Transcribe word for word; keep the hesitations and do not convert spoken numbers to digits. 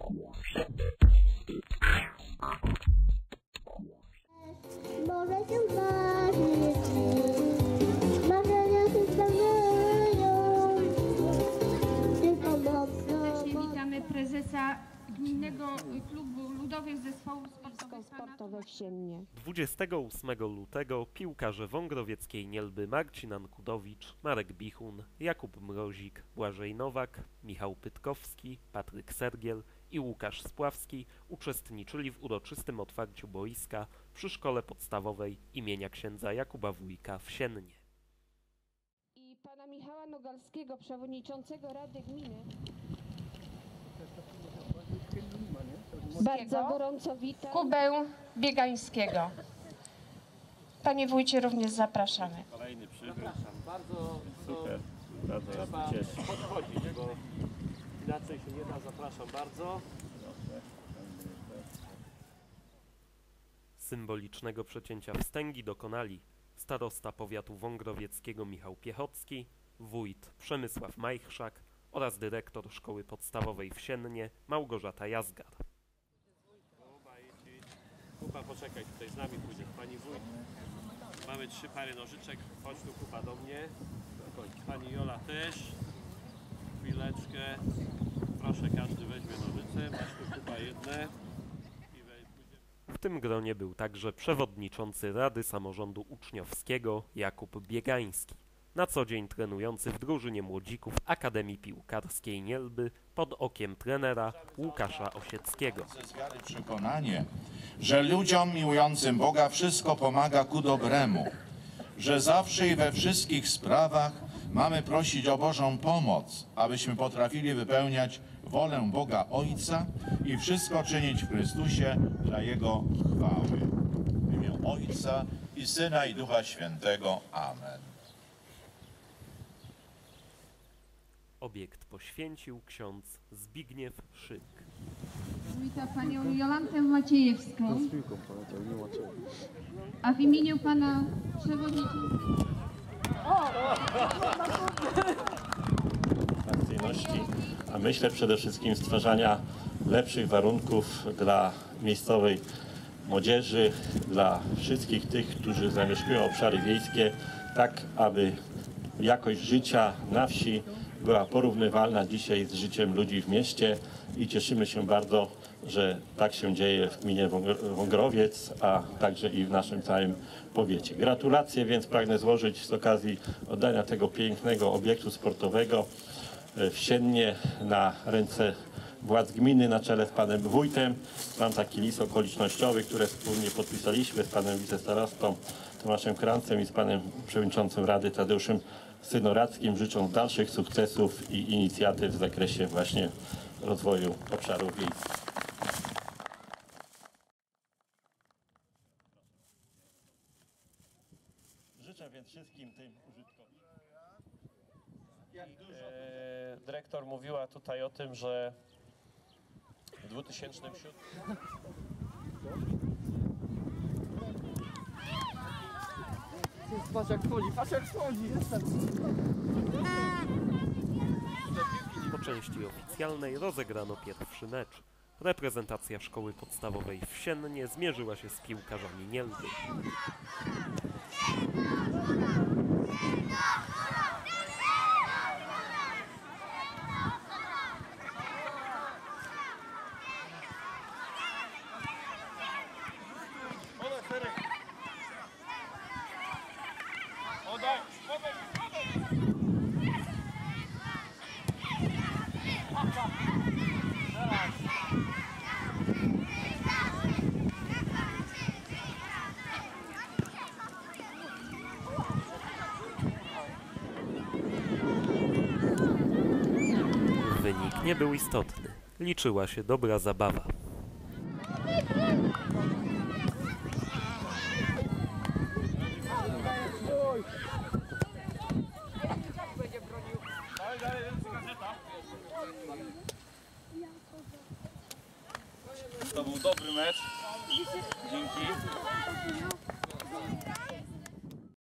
Może się zdarzyć, marzenia się spełniają, tylko mocno. Serdecznie witamy prezesa Gminnego Klubu Ludowych Zespołów Sportowych Sportowe w Siennie. dwudziestego ósmego lutego piłkarze wągrowieckiej Nielby Marcin Ankudowicz, Marek Bichun, Jakub Mrozik, Błażej Nowak, Michał Pytkowski, Patryk Sergiel i Łukasz Spławski uczestniczyli w uroczystym otwarciu boiska przy szkole podstawowej imienia księdza Jakuba Wójka w Siennie. I pana Michała Nogalskiego, przewodniczącego Rady Gminy. Bardzo gorąco witam. Kubę Biegańskiego. Panie wójcie, również zapraszamy. Kolejny przywód. Bardzo super, bardzo trzeba podchodzić, bo inaczej się nie da. Zapraszam bardzo. Symbolicznego przecięcia wstęgi dokonali starosta powiatu wągrowieckiego Michał Piechocki, wójt Przemysław Majchrzak oraz dyrektor szkoły podstawowej w Siennie Małgorzata Jazgar. Kuba, poczekaj, tutaj z nami pójdzie pani wójt. Mamy trzy pary nożyczek. Chodź tu, Kuba, do mnie. Pani Jola też. Chwileczkę. Proszę, każdy weźmie nożyce. Masz tu, Kuba, jedne. W tym gronie był także przewodniczący Rady Samorządu Uczniowskiego Jakub Biegański, na co dzień trenujący w drużynie młodzików Akademii Piłkarskiej Nielby pod okiem trenera Łukasza Osieckiego. Ze wiary przekonanie, że ludziom miłującym Boga wszystko pomaga ku dobremu, że zawsze i we wszystkich sprawach mamy prosić o Bożą pomoc, abyśmy potrafili wypełniać wolę Boga Ojca i wszystko czynić w Chrystusie dla Jego chwały. W imię Ojca i Syna i Ducha Świętego. Amen. Obiekt poświęcił ksiądz Zbigniew Szyk. Witam panią Jolantę Maciejewską. A w imieniu pana przewodniczącego. Akcyjności, a myślę przede wszystkim stwarzania lepszych warunków dla miejscowej młodzieży, dla wszystkich tych, którzy zamieszkują obszary wiejskie, tak aby jakość życia na wsi była porównywalna dzisiaj z życiem ludzi w mieście i cieszymy się bardzo, że tak się dzieje w gminie Wągrowiec, a także i w naszym całym powiecie. Gratulacje więc pragnę złożyć z okazji oddania tego pięknego obiektu sportowego w Siennie na ręce władz gminy na czele z panem wójtem. Mam taki list okolicznościowy, który wspólnie podpisaliśmy z panem wicestarostą Tomaszem Krancem i z panem przewodniczącym Rady Tadeuszem Synoradzkim, życząc dalszych sukcesów i inicjatyw w zakresie właśnie rozwoju obszarów wiejskich. Życzę więc wszystkim tym użytkownikom. E, dyrektor mówiła tutaj o tym, że w dwa tysiące siódmym Patrz jak wchodzi, patrz jak wchodzi, jestem. Po części oficjalnej rozegrano pierwszy mecz. Reprezentacja szkoły podstawowej w Siennie zmierzyła się z piłkarzami Nielby. Wynik nie był istotny. Liczyła się dobra zabawa. To był dobry mecz. Dzięki.